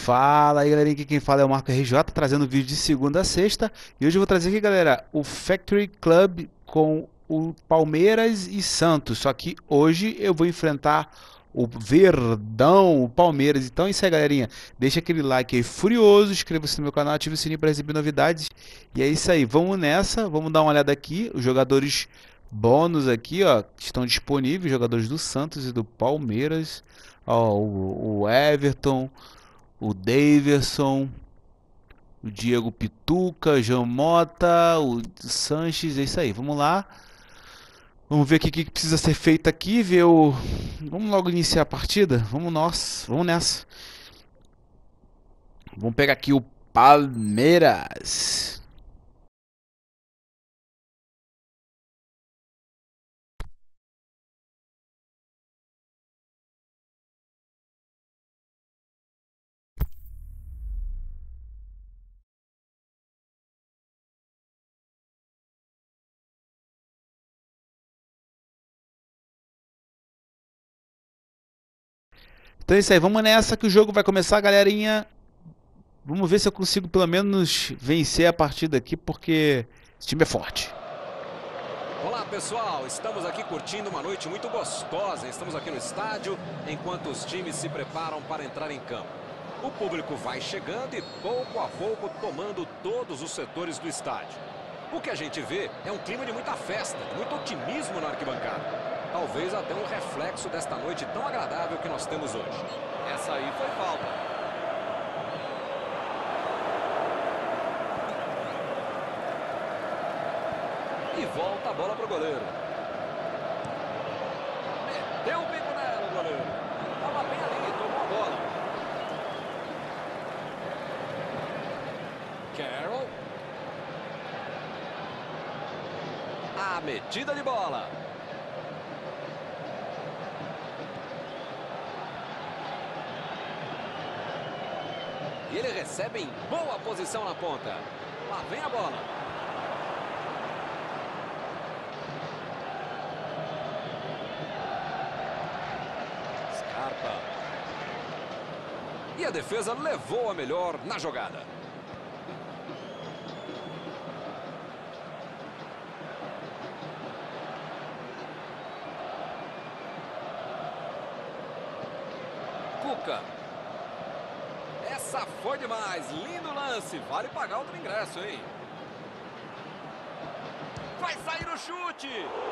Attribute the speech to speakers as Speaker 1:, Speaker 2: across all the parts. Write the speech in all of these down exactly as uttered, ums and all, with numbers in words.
Speaker 1: Fala aí, galerinha, aqui quem fala é o Marco R J, trazendo vídeo de segunda a sexta. E hoje eu vou trazer aqui, galera, o Factory Club com o Palmeiras e Santos. Só que hoje eu vou enfrentar o Verdão, o Palmeiras. Então é isso aí, galerinha. Deixa aquele like aí furioso, inscreva-se no meu canal, ative o sininho para receber novidades. E é isso aí, vamos nessa, vamos dar uma olhada aqui. Os jogadores bônus aqui, ó, estão disponíveis, jogadores do Santos e do Palmeiras. Ó, o, o Everton, o Daverson, o Diego Pituca, João Mota, o Sanches, é isso aí, vamos lá. Vamos ver aqui o que precisa ser feito aqui, ver o... Vamos logo iniciar a partida? Vamos nós, vamos nessa. Vamos pegar aqui o Palmeiras. Então é isso aí, vamos nessa que o jogo vai começar, galerinha. Vamos ver se eu consigo pelo menos vencer a partida aqui, porque esse time é forte.
Speaker 2: Olá pessoal, estamos aqui curtindo uma noite muito gostosa. Estamos aqui no estádio enquanto os times se preparam para entrar em campo. O público vai chegando e pouco a pouco tomando todos os setores do estádio. O que a gente vê é um clima de muita festa, de muito otimismo na arquibancada. Talvez até um reflexo desta noite tão agradável que nós temos hoje. Essa aí foi falta. E volta a bola para o goleiro. Meteu o bico nela o goleiro. Estava bem ali, tomou a bola. Carroll. A metida de bola. E ele recebe em boa posição na ponta. Lá vem a bola. Scarpa. E a defesa levou a melhor na jogada. Cuca. Essa foi demais, lindo lance, vale pagar outro ingresso, hein? Vai sair o chute!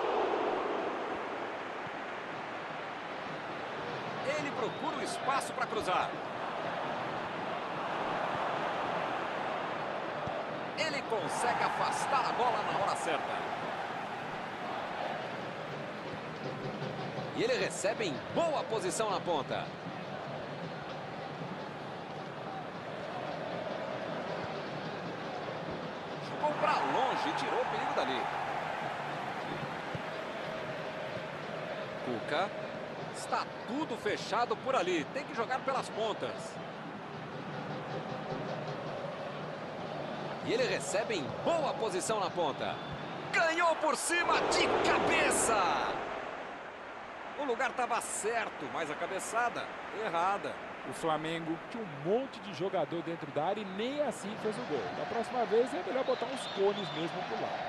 Speaker 2: Ele procura o espaço para cruzar. Ele consegue afastar a bola na hora certa. E ele recebe em boa posição na ponta. Para longe e tirou o perigo dali. Cuca. Está tudo fechado por ali. Tem que jogar pelas pontas. E ele recebe em boa posição na ponta. Ganhou por cima de cabeça. O lugar estava certo, mas a cabeçada errada.
Speaker 3: O Flamengo tinha um monte de jogador dentro da área e nem assim fez o gol. Da próxima vez é melhor botar uns cones mesmo por lá.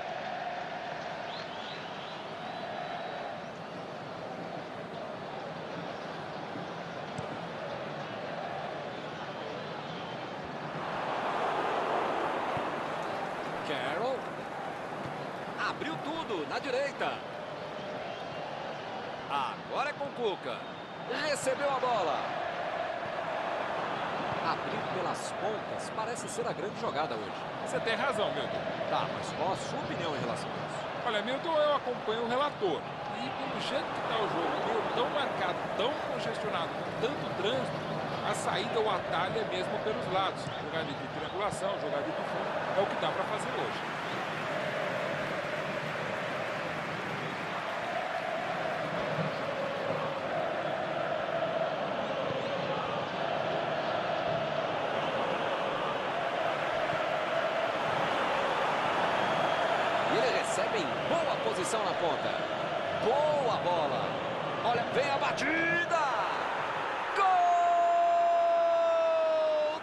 Speaker 2: Carroll. Abriu tudo na direita. Agora é com Cuca. Recebeu a bola. Abrir pelas pontas parece ser a grande jogada hoje.
Speaker 3: Você tem razão, Milton.
Speaker 2: Tá, mas qual a sua opinião em relação a isso?
Speaker 3: Olha, Milton, eu acompanho o relator. E pelo jeito que está o jogo, meio tão marcado, tão congestionado, com tanto trânsito, a saída ou atalho é mesmo pelos lados. Jogada de triangulação, jogada de fundo, é o que dá para fazer hoje.
Speaker 2: Recebe em boa posição na ponta. Boa bola. Olha, vem a batida. Gol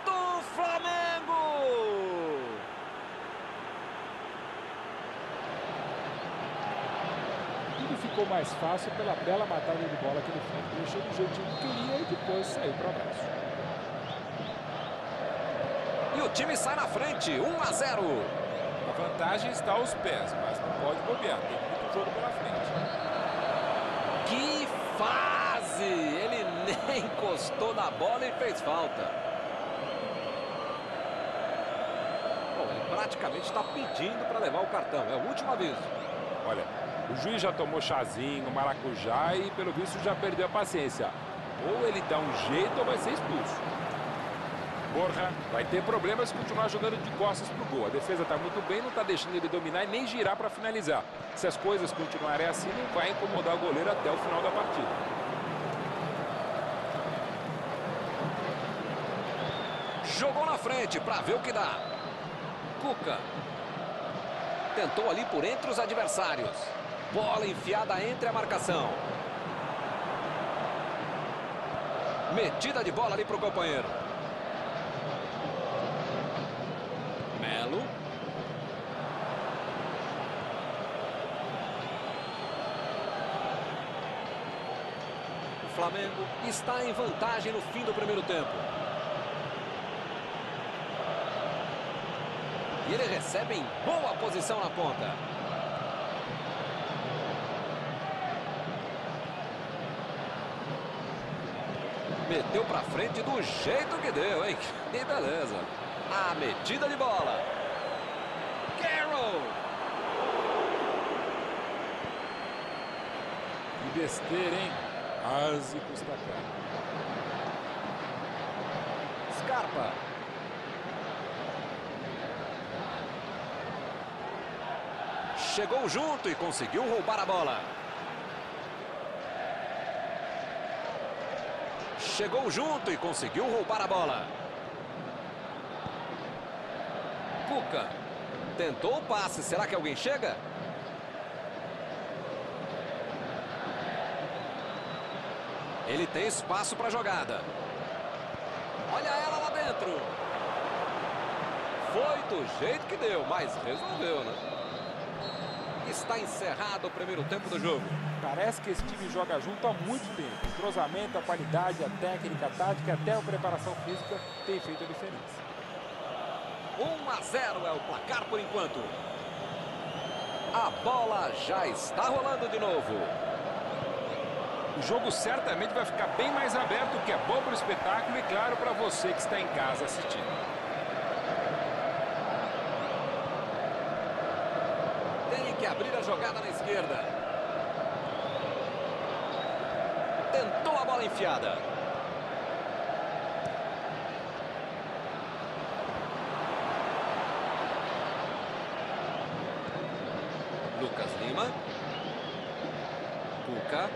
Speaker 3: ficou mais fácil pela bela matada de bola que ele fez. Deixou do jeitinho que queria e depois saiu para o abraço.
Speaker 2: E o time sai na frente, um a zero.
Speaker 3: A vantagem está aos pés, mas não pode bobear. Tem muito jogo pela frente.
Speaker 2: Que fase! Ele nem encostou na bola e fez falta. Bom, ele praticamente está pedindo para levar o cartão. É o último aviso.
Speaker 3: Olha, o juiz já tomou chazinho, maracujá e pelo visto já perdeu a paciência. Ou ele dá um jeito ou vai ser expulso. Borja vai ter problemas se continuar jogando de costas pro gol. A defesa está muito bem, não está deixando ele dominar e nem girar para finalizar. Se as coisas continuarem assim, não vai incomodar o goleiro até o final da partida.
Speaker 2: Jogou na frente para ver o que dá. Cuca. Tentou ali por entre os adversários. Bola enfiada entre a marcação. Metida de bola ali para o companheiro. Melo. O Flamengo está em vantagem no fim do primeiro tempo. E ele recebe em boa posição na ponta. Meteu pra frente do jeito que deu, hein? Que beleza. A metida de bola. Carroll.
Speaker 3: Que besteira, hein? Quase custa caro.
Speaker 2: Scarpa. Chegou junto e conseguiu roubar a bola. Chegou junto e conseguiu roubar a bola. Cuca. Tentou o passe. Será que alguém chega? Ele tem espaço para a jogada. Olha ela lá dentro. Foi do jeito que deu, mas resolveu, né? Está encerrado o primeiro tempo do jogo.
Speaker 3: Parece que esse time joga junto há muito tempo. O entrosamento, a qualidade, a técnica, a tática, até a preparação física tem feito a diferença.
Speaker 2: um a zero é o placar por enquanto. A bola já está rolando de novo.
Speaker 3: O jogo certamente vai ficar bem mais aberto, o que é bom para o espetáculo e claro para você que está em casa assistindo.
Speaker 2: Abrir a jogada na esquerda. Tentou a bola enfiada. Lucas Lima. Cuca.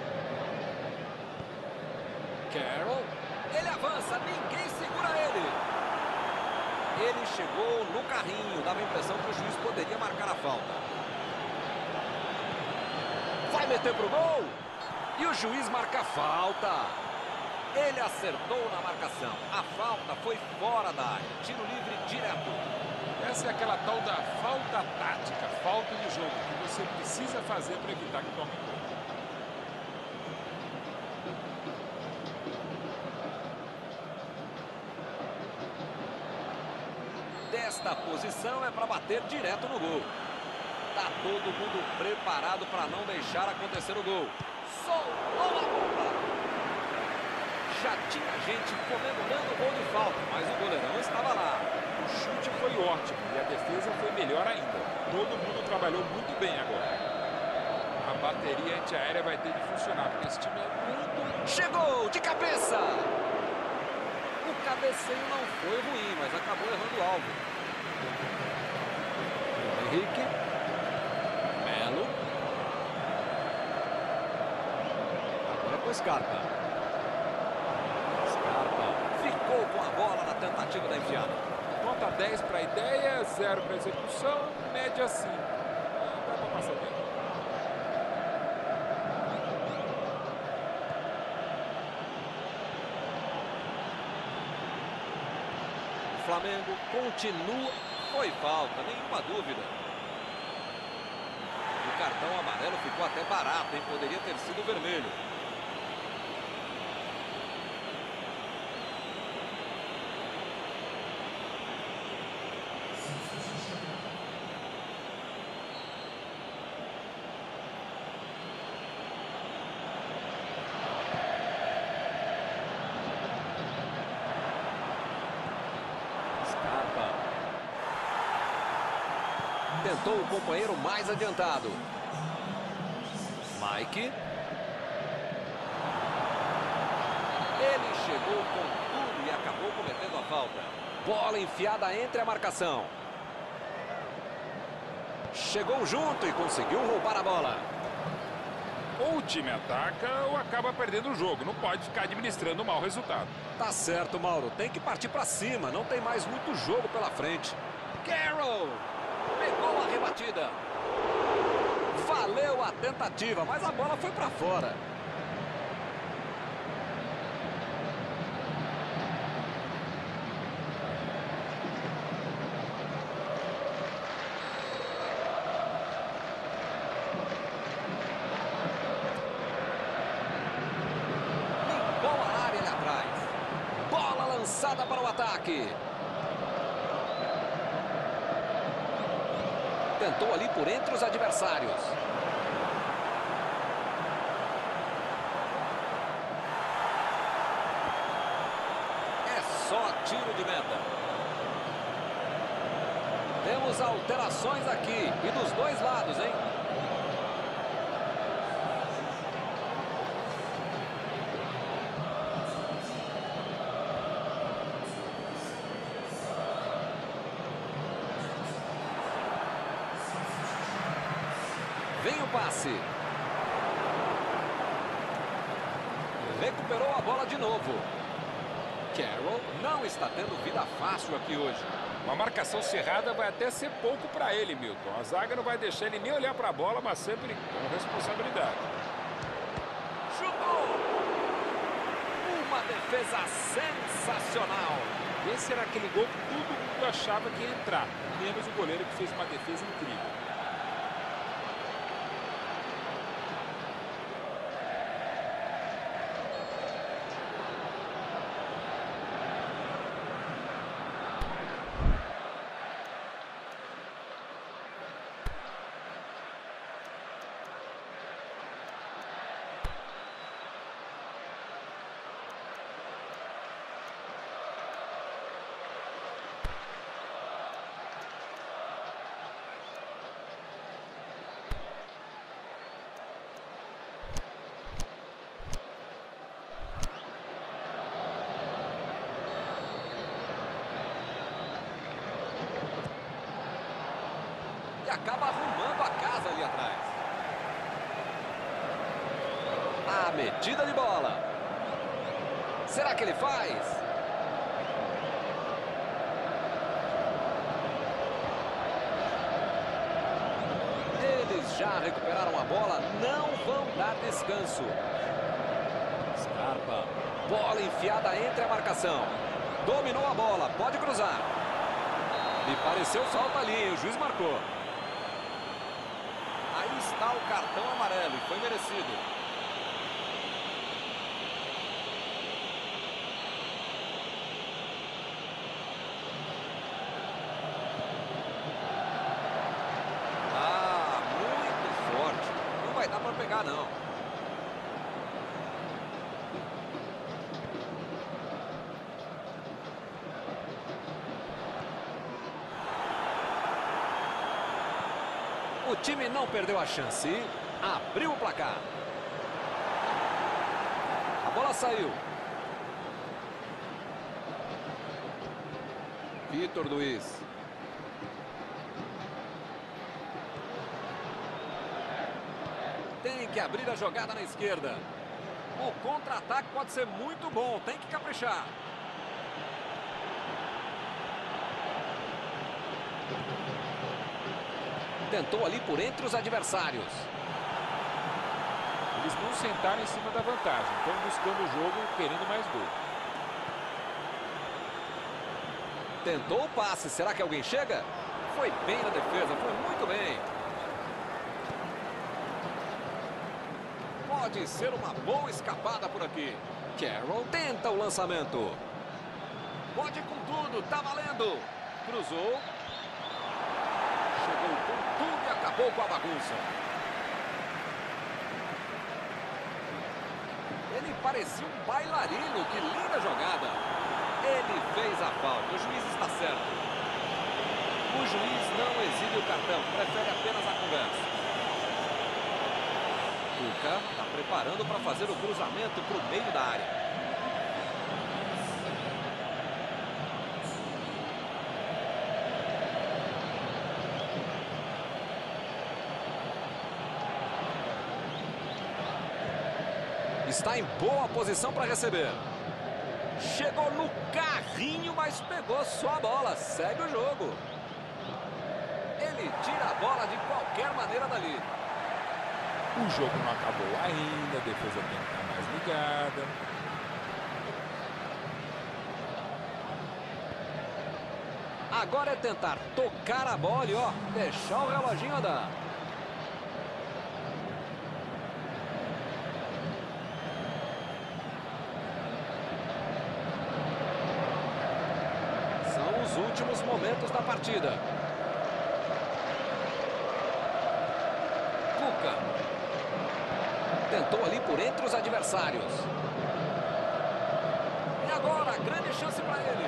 Speaker 2: Carroll. Ele avança, ninguém segura ele. Ele chegou no carrinho, dava a impressão que o juiz poderia marcar a falta. Vai meter pro gol. E o juiz marca a falta. Ele acertou na marcação. A falta foi fora da área. Tiro livre direto.
Speaker 3: Essa é aquela tal da falta tática, falta de jogo, que você precisa fazer para evitar que tome gol.
Speaker 2: Desta posição é para bater direto no gol. Tá todo mundo preparado para não deixar acontecer o gol. Soltou a bola. Já tinha gente comemorando o gol de falta, mas o goleirão estava lá.
Speaker 3: O chute foi ótimo e a defesa foi melhor ainda. Todo mundo trabalhou muito bem agora. A bateria antiaérea vai ter de funcionar, porque esse time é muito...
Speaker 2: Chegou de cabeça. O cabeceio não foi ruim, mas acabou errando o alvo. Henrique. Scarpa. Scarpa ficou com a bola na tentativa da enfiada.
Speaker 3: Nota dez para a ideia, zero para a execução, média cinco. Dá para passar bem.
Speaker 2: O Flamengo continua. Foi falta, nenhuma dúvida. O cartão amarelo ficou até barato, hein? Poderia ter sido vermelho. Tentou o companheiro mais adiantado. Mike. Ele chegou com tudo e acabou cometendo a falta. Bola enfiada entre a marcação. Chegou junto e conseguiu roubar a bola.
Speaker 3: Ou o time ataca ou acaba perdendo o jogo. Não pode ficar administrando o mau resultado.
Speaker 2: Tá certo, Mauro. Tem que partir para cima. Não tem mais muito jogo pela frente. Carroll pegou a rebatida. Valeu a tentativa, mas a bola foi para fora. Limpou a área ali atrás. Bola lançada para o ataque. Tentou ali por entre os adversários. É só tiro de meta. Temos alterações aqui e dos dois lados, hein? Vem o passe. Recuperou a bola de novo. Carroll não está tendo vida fácil aqui hoje.
Speaker 3: Uma marcação cerrada vai até ser pouco para ele, Milton. A zaga não vai deixar ele nem olhar para a bola, mas sempre com responsabilidade.
Speaker 2: Chutou! Uma defesa sensacional.
Speaker 3: Esse era aquele gol que todo mundo achava que ia entrar, menos o goleiro que fez uma defesa incrível.
Speaker 2: Acaba arrumando a casa ali atrás. A metida de bola. Será que ele faz? Eles já recuperaram a bola, não vão dar descanso. Scarpa. Bola enfiada entre a marcação. Dominou a bola, pode cruzar. Me pareceu falta ali, o juiz marcou. Aí está o cartão amarelo e foi merecido. Ah, muito forte. Não vai dar para pegar, não. O time não perdeu a chance. Abriu o placar. A bola saiu. Vitor Luiz. Tem que abrir a jogada na esquerda. O contra-ataque pode ser muito bom. Tem que caprichar. Tentou ali por entre os adversários.
Speaker 3: Eles não sentaram em cima da vantagem. Estão buscando o jogo, querendo mais gol.
Speaker 2: Tentou o passe. Será que alguém chega? Foi bem na defesa. Foi muito bem. Pode ser uma boa escapada por aqui. Carroll tenta o lançamento. Pode com tudo, tá valendo. Cruzou. Chegou com tudo e acabou com a bagunça. Ele parecia um bailarino, que linda jogada. Ele fez a falta, o juiz está certo. O juiz não exibe o cartão, prefere apenas a conversa. Cuca está preparando para fazer o cruzamento para o meio da área. Está em boa posição para receber. Chegou no carrinho, mas pegou só a bola. Segue o jogo. Ele tira a bola de qualquer maneira dali.
Speaker 3: O jogo não acabou ainda, a defesa tem que estar mais ligada.
Speaker 2: Agora é tentar tocar a bola e, ó, deixar o reloginho andar. São os últimos momentos da partida. Cuca tentou ali por entre os adversários. E agora, grande chance para ele.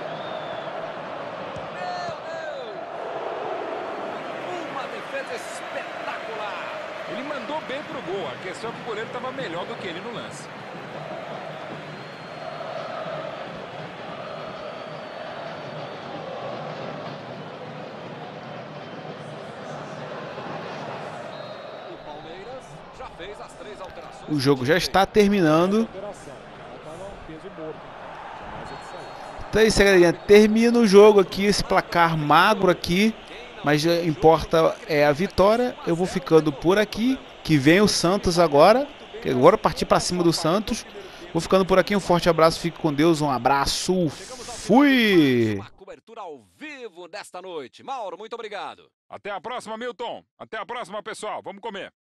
Speaker 2: Meu Deus! Uma defesa espetacular.
Speaker 3: Ele mandou bem pro gol. A questão é que o goleiro estava melhor do que ele no lance.
Speaker 1: O jogo já está terminando. Então é isso, galerinha. Termina o jogo aqui, esse placar magro aqui. Mas importa é a vitória. Eu vou ficando por aqui. Que vem o Santos agora. Agora partir para cima do Santos. Vou ficando por aqui. Um forte abraço. Fique com Deus. Um abraço. Fui!
Speaker 2: Uma cobertura ao vivo desta noite. Mauro, muito obrigado.
Speaker 3: Até a próxima, Milton. Até a próxima, pessoal. Vamos comer.